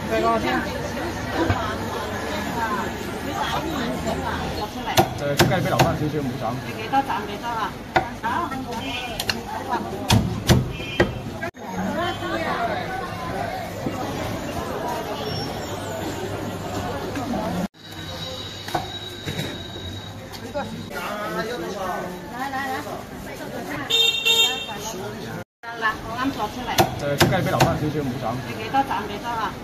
再高兴。 雞俾留翻少少，唔好斬。 你幾多斬幾多啊？好。嗱，我啱做出嚟。 雞俾留翻少少，唔好斬。 你幾多斬幾多啊？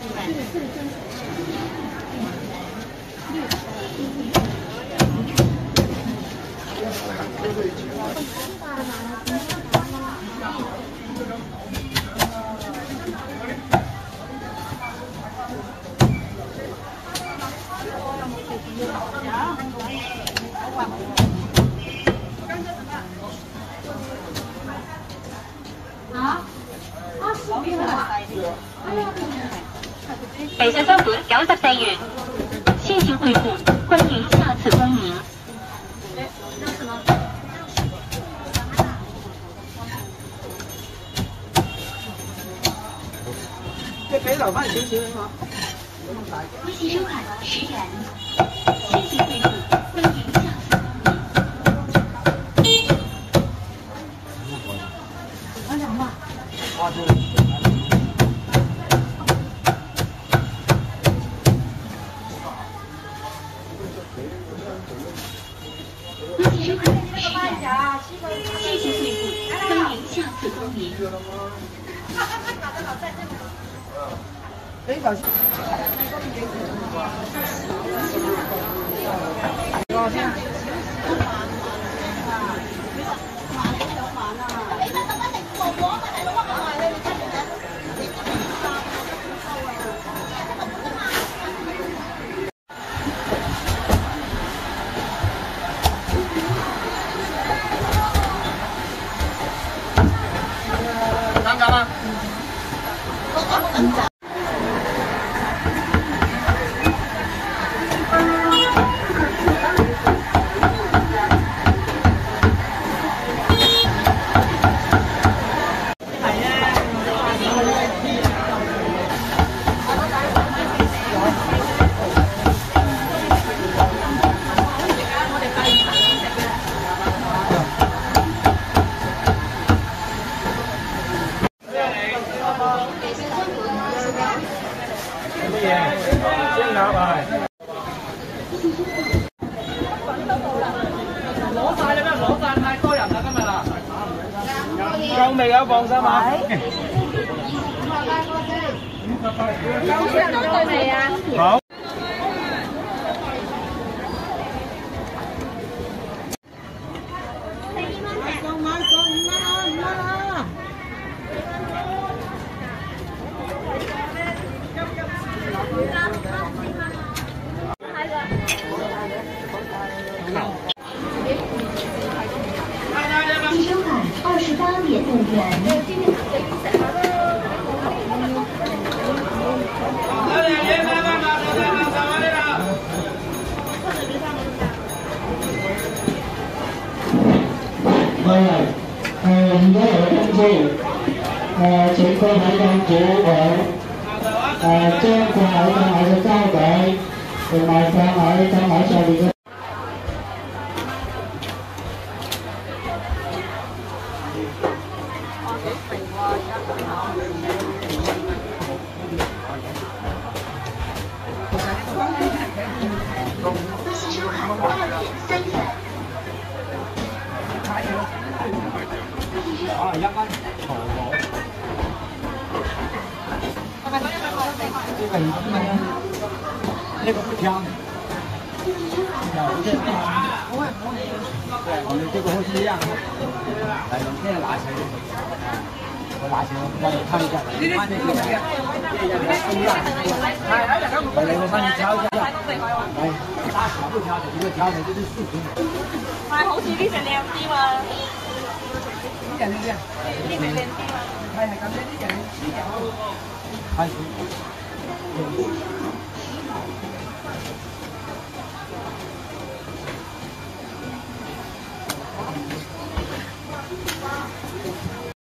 北上收款94元，先行汇付，欢迎下次光临。 即係俾留翻少少啊嘛。 微信收款10元，先行汇付，欢迎下次光临。 安良嘛。 微信收款10元，先行汇付，欢迎下次光临。 呢頭先。高興。 啱唔啱啊？乜嘢？蒸鴨係。攞晒啦咩？攞晒太多人啦今日啦。夠未啊？放心啊。 夠未啊？ 好。 收款28.5元。 而家有通知，請區喺檔主將個口嘅買嘅交俾，同埋放喺檔口上面嘅。 微信收款2.3元。 1蚊淘寶。這個2蚊啊，這個不香。對，我們這個會是一樣的。來，我們現在拿起來，我拿起來，幫你看一下。看這個，不一樣。來，我幫你調一下。來，大小不調的，一個調的就是40。 但係好似呢隻靚啲嘛？ 呢隻靚啲啊？ 呢隻靚啲嘛？ 係咁啫，呢隻呢隻。 開始。